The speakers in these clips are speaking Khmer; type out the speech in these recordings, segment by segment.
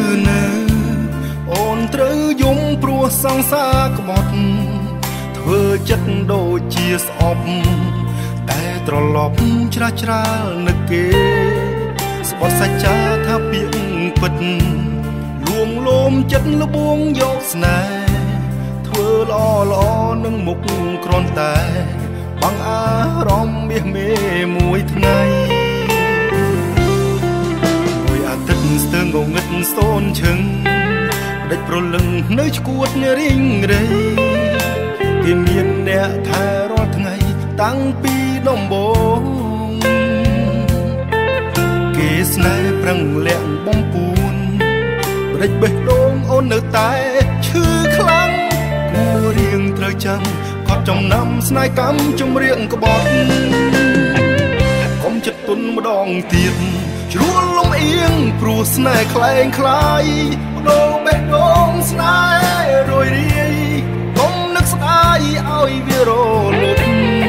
នៅអូនត្រូវយំព្រោះសង្សារក្បត់ធ្វើចិត្តដូចជាស្អប់តែត្រឡប់ច្រាស់ច្រាលនឹកគេស្បត់សច្ចាថាពាក្យពិតលួងលោមចិត្តលបងយកស្នេហ៍ធ្វើល្អនឹងមុខគ្រាន់តែបាំងអារម្មណ៍មាសមេមួយថ្ងៃមួយអាទិត្យស្ទើងងឹតសូនឈឹងដេចប្រលឹងនៅឈួតរៀងរៃគេមានអ្នកថែរាល់ថ្ងៃតាំងពីដំបូងគេស្នេហ៍ប្រឹងលាក់បំពួនដេចបេះដូងអូននៅតែឈឺខ្លាំងគួររៀងត្រូវចាំកត់ចំណាំស្នេហ៍កម្មជំរៀងក្បត់កុំចិត្តទុនម្ដងទៀតជ្រួលលំអៀងព្រោះស្នេហ៍ខ្លែងខ្លាយបដូរបេះដូងស្នេហ៍រយរាយកុំនឹកស្ដាយឲ្យវារលត់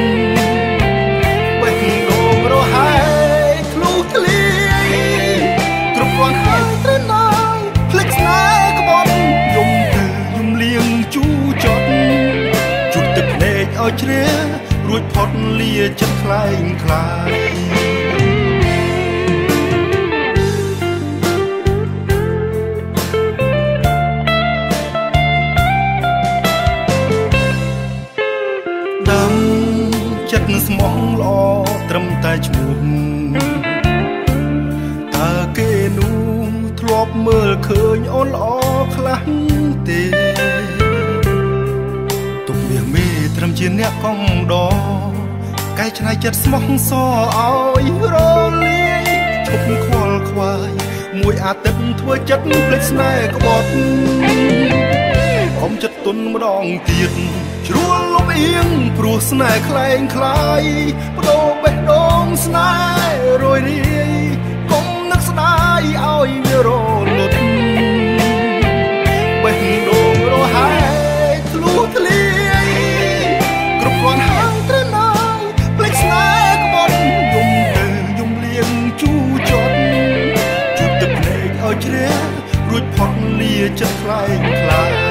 បេះដូងរហែកធ្លុះធ្លាយគ្រប់គ្រាន់ហើយត្រូវណាយភ្លេចស្នេហ៍ក្បត់យំទៅយំលៀងជូចត់ជុតទឹកភ្នែកឲ្យជ្រះរួចផុតលាចិត្តខ្លែងខ្លាយចិត្តស្មោះល្អត្រឹមតែឈ្មោះតើគេនោះធ្លាប់មើលឃើញអូនល្អខ្លះទេទុកមាសមេត្រឹមជាអ្នកកំដរកែច្នៃចិត្តស្មោះសឲ្យរលាយឈប់ខ្វល់ខ្វាយមួយអាទិត្យធ្វើចិត្តភ្លេចស្នេហ៍ក្បត់កុំចិត្តទុនម្ដងទៀតជ្រួលលំអៀងព្រោះស្នេហ៍ខ្លែងខ្លាយបដូរបេះដូងស្នេហ៍រយរាយកុំនឹកស្ដាយឲ្យវារលត់បេះដូងរហែកធ្លុះធ្លាយគ្រប់គ្រាន់ហើយត្រូវណាយភ្លេចស្នេហ៍ក្បត់យំទៅយំលៀងជូចត់ជូតទឹកភ្នែកឲ្យជ្រះរួចផុតលាចិត្តខ្លែងខ្លាយ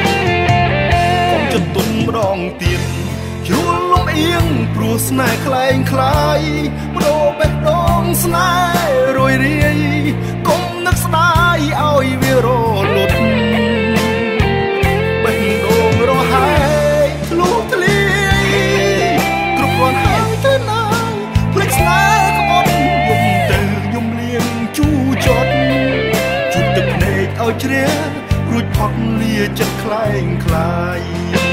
ចិត្តទុនម្ដងទៀតជ្រួលលំអៀងព្រោះស្នេហ៍ខ្លែងខ្លាយបដូរបេះដូងស្នេហ៍រយរាយកុំនឹកស្ដាយឲ្យវារលត់បេះដូងរហែកធ្លុះធ្លាយគ្រប់គ្រាន់ហើយត្រូវណាយភ្លេចស្នេហ៍ក្បត់យំទៅយំលៀងជូចត់ជូតទឹកភ្នែកឲ្យជ្រះរួចផុតលាចិត្តខ្លែងខ្លាយ